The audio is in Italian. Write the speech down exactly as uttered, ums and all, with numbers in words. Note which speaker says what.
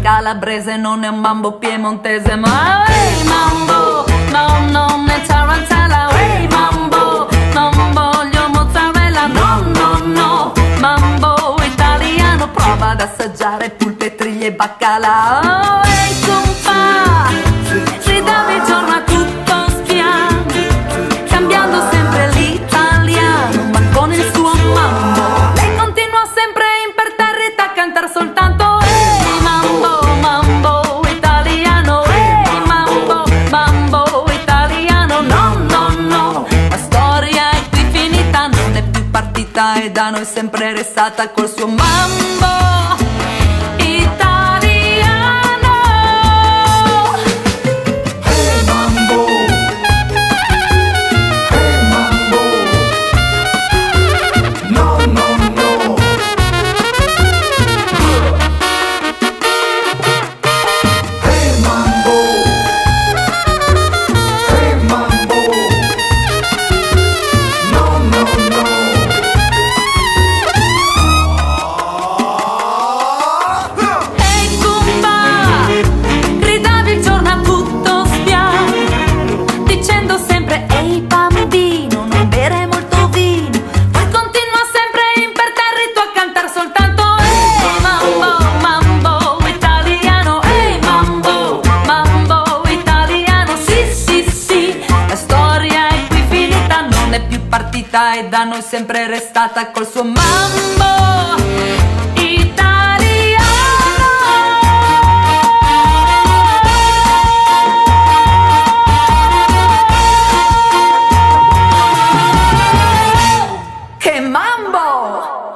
Speaker 1: calabrese, non è un mambo piemontese, ma ehi mambo, no, non è tarantella, ehi mambo, non voglio mozzarella, no, no, no, mambo italiano, prova ad assaggiare pulpe, triglie e baccalà. Ehi compa, ridami il giorno a tutto spiano, cambiando sempre l'italiano, ma con il suo mambo. Lei continua sempre imperterrita a cantare soltanto ehi mambo, mambo italiano, ehi mambo, mambo italiano, no, no, no, la storia è qui finita, non è più partita e da noi sempre restata col suo mambo italiano.
Speaker 2: Hey mambo, hey mambo, no, no, no. Hey mambo, hey mambo, no, no, no.
Speaker 1: Ehi compa, gridavi il giorno a tutto spiano, dicendo sempre ehi bambino, non bere molto vino, poi continua sempre imperterrito a cantare soltanto ehi mambo, mambo italiano, ehi mambo, mambo italiano, sì, sì, sì, la storia è qui finita, non è più partita e da noi sempre restata col suo mambo italiano. Che mambo!